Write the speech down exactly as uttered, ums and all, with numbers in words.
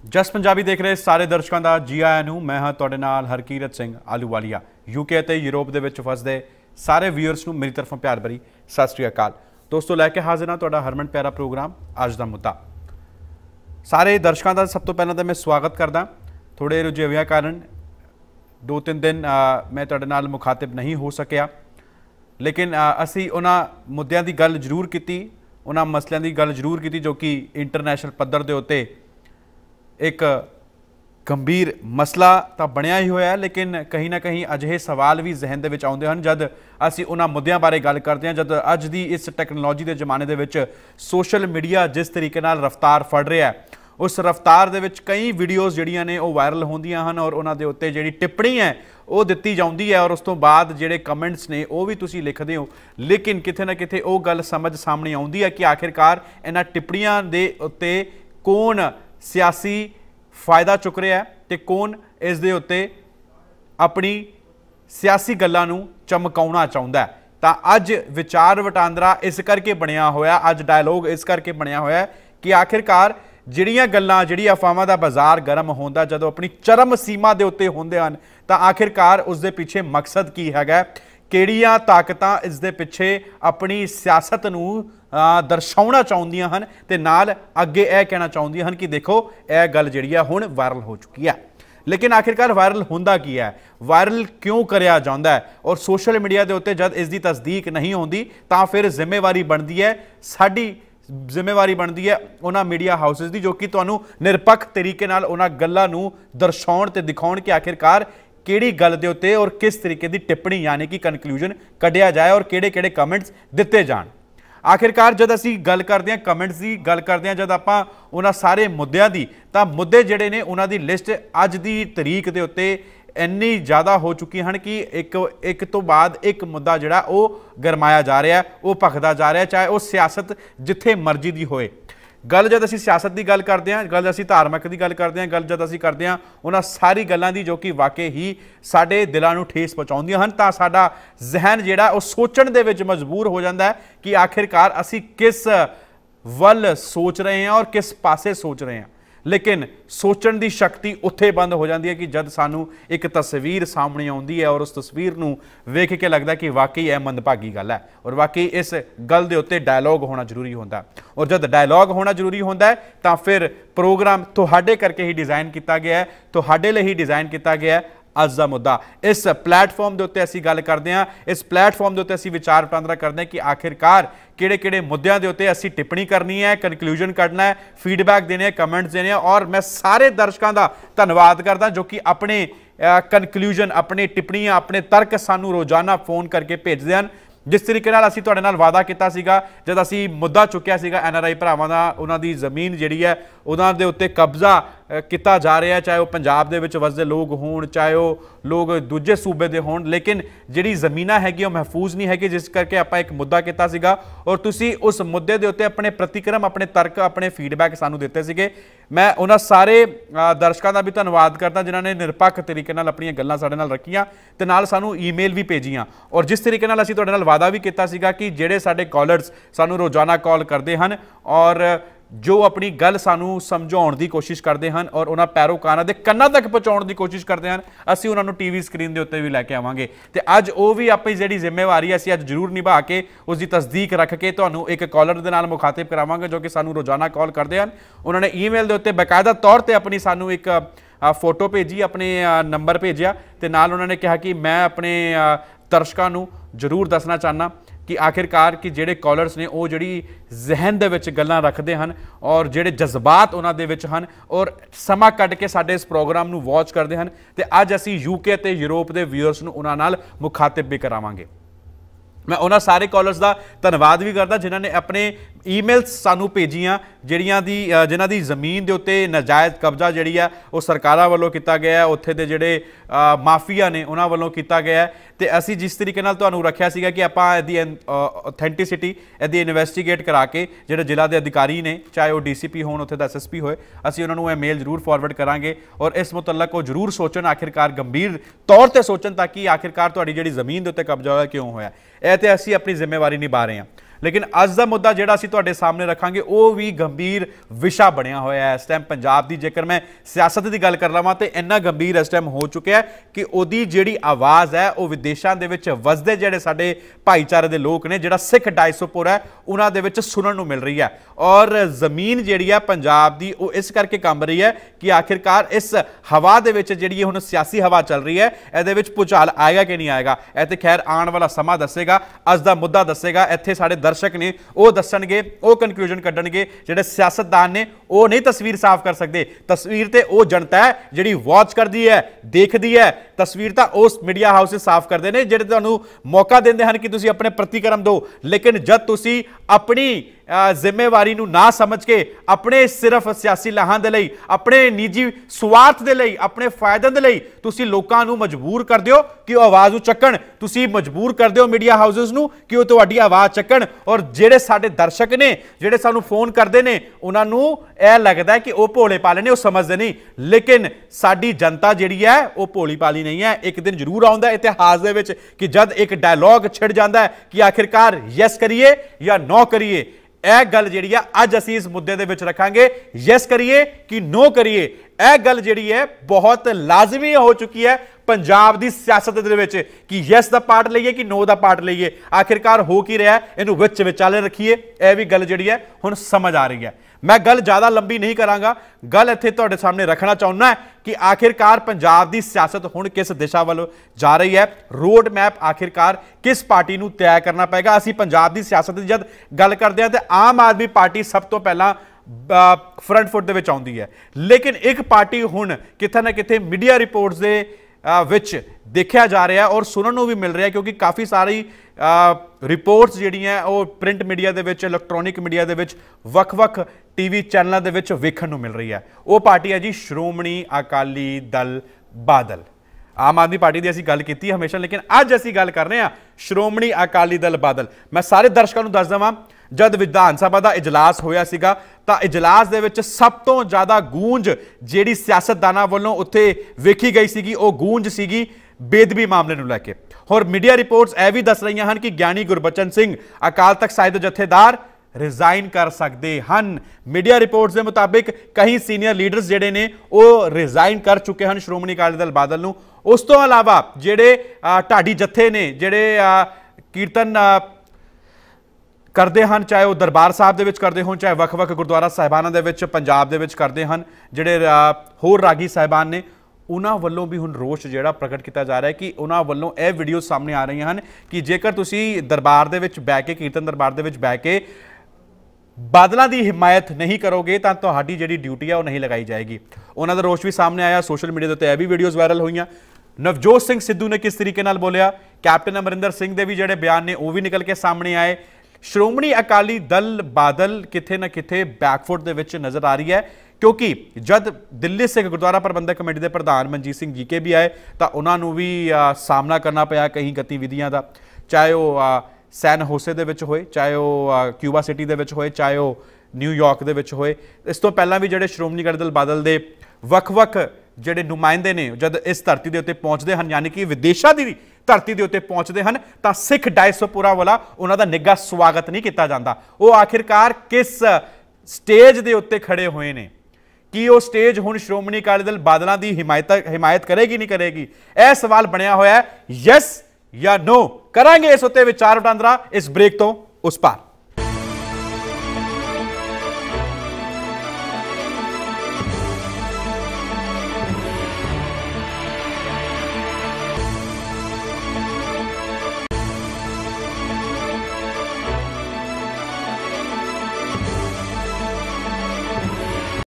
जस पंजाबी देख रहे सारे दर्शकों का जी आया नूं। मैं हाँ तुहाडे नाल हरकीरत सिंह आलूवालिया। यूके ते यूरोप दे विच फसदे सारे व्यूअर्स नूं मेरी तरफों प्यार भरी सत श्री अकाल। दोस्तों लैके हाजिर हाँ तुहाडा हरमन प्यारा प्रोग्राम अज दा मुद्दा। सारे दर्शकों का सब तो पहला तो मैं स्वागत करदा। थोड़े रुझेवियां कारण दो तीन दिन आ, मैं तुहाडे नाल मुखातिब नहीं हो सकिया, लेकिन असी उन्हां मुद्दों की गल जरूर की, उन्हां मसलों की गल जरूर की जो कि इंटरनैशनल पद्धर के उत्ते एक गंभीर मसला तो बनया ही होया, लेकिन कहीं ना कहीं अजिहे सवाल भी जहन दे विच आउंदे हन जद असी उन्हां मुद्दों बारे गल करते हैं। जद अज दी इस टैक्नोलॉजी के जमाने दे विच सोशल मीडिया जिस तरीके नाल रफ्तार फड़ रहा है, उस रफ्तार दे विच कई वीडियोज़ जिहड़ियां ने वो वायरल होंदियां हन और उन्हां दे उत्ते जिहड़ी टिप्पणी है वो दित्ती जाउंदी है और उस तो बाद जिहड़े कमेंट्स ने वो भी तुसीं लिखदे हो, लेकिन किते ना किते वो गल समझ सामने आउंदी है कि आखिरकार इन्हां टिप्पणियां दे उत्ते कौन सियासी फायदा चुक रहा है तो कौन इस दे उत्ते अपनी सियासी गल्लां नूं चमकाउणा चाहुंदा है। तां अज विचार वटांदरा इस करके बनया होया, अज डायलॉग इस करके बनया होया कि आखिरकार जिहड़ियां गल्लां जिहड़ी अफवाहां दा बाजार गर्म होंदा जदों अपनी चरम सीमा दे उत्ते होंदे हन तां आखिरकार उस दे पिछे मकसद की हैगा, किहड़ियां ताकतां इस दे पिछे अपनी सियासत नूं दर्शाउणा चाहुंदियां हन ते नाल अगे यह कहना चाहुंदियां हन कि देखो यह गल जिहड़ी है हुण वायरल हो चुकी है। लेकिन आखिरकार वायरल होंदा की है, वायरल क्यों करिया जांदा है और सोशल मीडिया के उत्ते जद इसकी तस्दीक नहीं होंदी तां फिर जिम्मेवारी बनती है, साडी जिम्मेवारी बनती है उन्हां मीडिया हाउसिस की जो कि तुहानूं निरपक्ष तरीके नाल उन्हां गल्लां नूं दर्शाउण ते दिखाउण कि आखिरकार किहड़ी गल दे उत्ते और किस तरीके की टिप्पणी यानी कि कनक्लूजन कढ़िया जाए और किहड़े किहड़े कमेंट्स दिते जाण। आखिरकार जब असी गल करते हैं कमेंट्स की गल करते हैं जब आपां उन्हां सारे मुद्दों की, तो मुद्दे जिहड़े ने उन्हां दी लिस्ट अज दी तरीक दे उत्ते इन्नी ज़्यादा हो चुकी हैं कि एक एक तो बाद एक मुद्दा जिहड़ा वो गरमाया जा रहा है, वो भखदा जा रहा है, चाहे वो सियासत जिथे मर्जी दी होए। गल जब असी सियासत की गल करते हैं, गल असी धार्मिक की गल करते हैं, गल जब असी करते हैं उन्हां सारी गल्लां दी जो कि वाकई ही साडे दिलां नूं ठेस पहुँचाउंदियां हन, तां साडा जहन जिहड़ा वो सोचण दे विच मजबूर हो जाता है कि आखिरकार असी किस वल सोच रहे हैं और किस पासे सोच रहे हैं। लेकिन सोचण की शक्ति उत्थे बंद हो जाती है कि जब सानू एक तस्वीर सामने आती है और उस तस्वीर नूं वेख के लगता कि वाकई यह मंदभागी गल है और वाकई इस गल दे उत्ते डायलॉग होना जरूरी होता। और जब डायलॉग होना जरूरी होता है तो फिर प्रोग्राम तुहाडे करके ही डिज़ाइन किया गया है, तुहाडे लिए ही डिज़ाइन किया गया है। अज का मुद्दा इस प्लेटफॉर्म के उत्ते असीं गल करते हैं, इस प्लेटफॉर्म के उत्ते असीं विचार वटांदरा करते हैं कि आखिरकार किहड़े किहड़े मुद्दों के उत्ते असीं टिप्पणी करनी है, कनक्लूजन कढ़ना है, फीडबैक देने हैं, कमेंट्स देने हैं। और मैं सारे दर्शकों का धन्यवाद करदा जो कि अपने कनक्लूजन, अपने टिप्पणियां, अपने तर्क सानू रोजाना फोन करके भेजते हैं। जिस तरीके नाल असीं तुहाडे नाल वादा कीता सीगा जद असीं मुद्दा चुक्या सीगा एन आर आई भरावां दा, उन्हां दी जमीन जिहड़ी है उन्हां दे उत्ते कब्जा किया जा रहा है, चाहे वो पंजाब दे विच वसदे लोग होण, चाहे वो लोग दूजे सूबे दे होण, लेकिन जिहड़ी ज़मीनां हैगी वो महफूज नहीं हैगी, जिस करके आपां एक मुद्दा कीता सीगा और तुसीं उस मुद्दे दे उत्ते अपने प्रतिक्रम, अपने तर्क, अपने फीडबैक सानू दिते सीगे। मैं उन्हां सारे दर्शकों का भी धन्नवाद करदा जिन्हां ने निरपक्ष तरीके नाल अपणियां गल्लां साडे नाल रखीआं ते नाल सानू ईमेल भी भेजियां। और जिस तरीके नाल असीं तुहाडे नाल वादा भी कीता सीगा कि जिहड़े साडे कॉलर्स सानू रोजाना कॉल करते हैं और जो अपनी गल सानू समझाउण की कोशिश करते हैं और उन्हां पैरोकारां दे कन्नां तक पहुँचाउण की कोशिश करते हैं, असीं उन्हां नूं टीवी स्क्रीन के उत्ते भी लैके आवांगे। ते अज वो भी अपनी जिहड़ी जिम्मेवारी असीं अज जरूर निभा के उसकी तस्दीक रख के तुहानूं एक कॉलर दे नाल मुखातिब करावांगे जो कि सानू रोजाना कॉल करते हैं। उन्होंने ईमेल के उत्ते बाकायदा तौर पर अपनी सानू एक फोटो भेजी, अपने नंबर भेजिया ते नाल उन्होंने कहा कि मैं अपने दर्शकों नूं जरूर दसना चाहना कि आखिरकार कि जेडे कॉलर्स ने वो जिहड़ी जहन दे विच गल्लां रखते हैं और जेडे जज्बात उन्हां दे विच हन और समा कढ़ के साडे इस प्रोग्राम नूं वॉच करते हैं ते अज असीं यूके ते यूरोप के व्यूअर्स नूं उन्हां नाल मुखातिब भी करावांगे। मैं उन्होंने सारे कॉलर्स का धन्यवाद भी करता जिन्होंने अपने ईमेल्स सानू भेजियां जिहड़ियां दी जिन्हां दी जमीन के उत्ते नाजायज़ कब्जा जिहड़ी है वो सरकारां वल्लों किया गया है, उत्थे दे जिहड़े माफिया ने उन्हां वल्लों किया गया है। तो असी जिस तरीके नाल तुहानूं रखिया सीगा कि आपां इहदी ऑथेंटिसिटी इहदी इन्वेस्टिगेट करा के जिहड़े जिला के अधिकारी ने चाहे वो डी सी पी होण उत्थे दा एस एस पी होए असीं उन्हां नूं मेल जरूर फॉरवर्ड करांगे और इस मुतलक वो जरूर सोचण, आखिरकार गंभीर तौर पर सोचण ताकि आखिरकार तुहाडी जिहड़ी जमीन दे उत्ते कब्जा होया क्यों होया। यह तो असीं अपनी जिम्मेवारी निभा रहे हैं। लेकिन अज का मुद्दा जिहड़ा असीं तुहाडे सामने रखांगे वो भी गंभीर विशा बनिया होया है इस टाइम पंजाब की। जेकर मैं सियासत की गल कर लवां तो इन्ना गंभीर इस टाइम हो चुका है कि उहदी जिहड़ी आवाज़ है वो विदेशों के विच वसदे जिहड़े साडे भाईचारे के लोग ने, जिहड़ा सिख डायस्पोरा है, उन्हां दे विच सुनन नूं मिल रही है। और जमीन जिहड़ी है पंजाब दी वो इस करके कंब रही है कि आखिरकार इस हवा दे विच जिहड़ी हुण सियासी हवा चल रही है, इहदे विच भूचाल आएगा कि नहीं आएगा, इह ते खैर आने वाला समा दसेगा, अज दा मुद्दा दसेगा। इत्थे साडे दर्शक ने वो दसणगे, वो कनक्लूजन कड्डणगे। जिहड़े सियासतदान ने वो नहीं तस्वीर साफ कर सकते, तस्वीर ते वो जनता है जिहड़ी वॉच करदी है, देखदी है। तस्वीर तां उस मीडिया हाउस साफ करदे ने जिहड़े तुहानूं मौका दिंदे हन कि तुसीं अपने प्रतिक्रम दो, लेकिन जद तुसीं अपनी जिम्मेवारी नूं ना समझ के अपने सिर्फ सियासी लाहां दे लई, अपने निजी स्वार्थ दे लई, अपने फायदे दे लई तुसीं लोकां नूं मजबूर कर दिओ कि वो आवाज़ चुकण, तुसीं मजबूर कर दिओ मीडिया हाउसेस नूं कि वो तुहाडी आवाज़ चुकण। और जिहड़े साडे दर्शक ने, जिहड़े सानूं फोन करदे ने, उन्हां नूं इह लगदा है कि वो भोले पाले ने, वो समझदे नहीं। लेकिन साडी जनता जिहड़ी है वो भोली पाली नहीं है। एक दिन जरूर आउंदा है इतिहास दे विच कि जद एक डायलॉग छिड़ जाता है कि आखिरकार यस करिए या नो करिए। यह गल जिहड़ी है अज असीं इस मुद्दे दे विच रखांगे, यस करिए कि नो करिए। यह गल जिहड़ी है बहुत लाजमी हो चुकी है पंजाब दी सियासत दे विच कि यस दा पार्ट लईए कि नो दा पार्ट लईए। आखिरकार हो की रहा है, इनू विच विचाले रखिए। यह भी गल जिहड़ी है हुण समझ आ रही है। मैं गल ज़्यादा लंबी नहीं करांगा, गल इत्थे तुहाडे सामने रखना चाहुंदा है कि आखिरकार पंजाब दी सियासत हुण किस दिशा वालों जा रही है। रोड मैप आखिरकार किस पार्टी नूं तय करना पेगा। असीं पंजाब दी सियासत दी जद गल करदे हां ते आम आदमी पार्टी सब तो पहला फ्रंट फुट दे विच आउंदी है, लेकिन एक पार्टी हुण किथे ना किथे मीडिया रिपोर्ट्स दे विच देखा जा रहा है और सुनने को भी मिल रहा है, क्योंकि काफ़ी सारी रिपोर्ट्स जिहड़ियां वो प्रिंट मीडिया दे विच, इलैक्ट्रॉनिक मीडिया दे विच, वख-वख टीवी चैनलों दे विच वेखण नूं मिल रही है। वो पार्टी है जी श्रोमणी अकाली दल बादल। आम आदमी पार्टी की असीं गल कीती हमेशा, लेकिन अज असीं गल कर रहे हैं श्रोमणी अकाली दल बादल। मैं सारे दर्शकों को दस देवां, जद विधान सभा का इजलास होया सीगा तां इजलास दे विच सब तो ज़्यादा गूंज जिहड़ी सियासतदानां वल्लों उत्थे वेखी गई सीगी, वो गूंज सीगी बेदबी मामले नूं लैके। और मीडिया रिपोर्ट्स यह भी दस रही हैं कि ज्ञानी गुरबचन सिंह अकाल तख्त साहिब दे जथेदार रिजाइन कर सकते हैं। मीडिया रिपोर्ट्स के मुताबिक कई सीनियर लीडर्स जिहड़े ने वो रिजाइन कर चुके हैं श्रोमणी अकाली दल बादल नूं। उस तो इलावा जिहड़े ढाडी जत्थे ने, जिहड़े कीर्तन करते हैं, चाहे वह दरबार साहब दे विच करते हो, चाहे वख-वख गुरुद्वारा साहिबाना दे विच पंजाब दे विच करते हैं, जिहड़े होर रागी साहिबान ने, उन्हां वल्लों भी हुण रोष जिहड़ा प्रगट किया जा रहा है कि उन्हां वल्लों यह वीडियो सामने आ रही हैं कि जेकर तुसीं दरबार दे विच बैठ के, कीर्तन दरबार दे विच बैठ के बादलों की हिमायत नहीं करोगे तो तुहाडी जिहड़ी ड्यूटी है वो नहीं लगाई जाएगी। उन्हां दा रोष भी सामने आया। सोशल मीडिया ते यह भी वीडियोज़ वायरल हुई। नवजोत सिंह सिद्धू ने किस तरीके नाल बोलिया, कैप्टन अमरिंदर सिंह के भी जिहड़े बयान ने वो भी निकल के सामने आए। श्रोमणी अकाली दल बादल किथे ना किथे बैकफुट दे विच नज़र आ रही है, क्योंकि जब दिल्ली सिख गुरुद्वारा प्रबंधक कमेटी के प्रधान मनजीत सिंह जी के भी आए तो उन्होंने भी आ, सामना करना पाया कई गतिविधियों का, चाहे वह सैन होसे दे विच होए, चाहे वह क्यूबा सिटी दे विच होए, चाहे वह न्यूयॉर्क दे विच होए। इस तो पहला भी जिहड़े श्रोमणी अकाली दल बादल दे वख-वख जिहड़े नुमाइंदे ने जब इस धरती के उत्ते पहुँचते हैं, यानी कि विदेशों की धरती के उत्ते पहुँचते हैं, तो सिख डायस्पोरा वाला उन्होंने निघा स्वागत नहीं किया जाता। वो आखिरकार किस स्टेज के उत्ते खड़े हुए हैं कि वो स्टेज हुण श्रोमणी अकाली दल बादलों की हिमायत हिमायत करेगी नहीं करेगी, यह सवाल बनया होया है। यस या नो करांगे इस उत्ते विचार वटांदरा इस ब्रेक तो उस पार।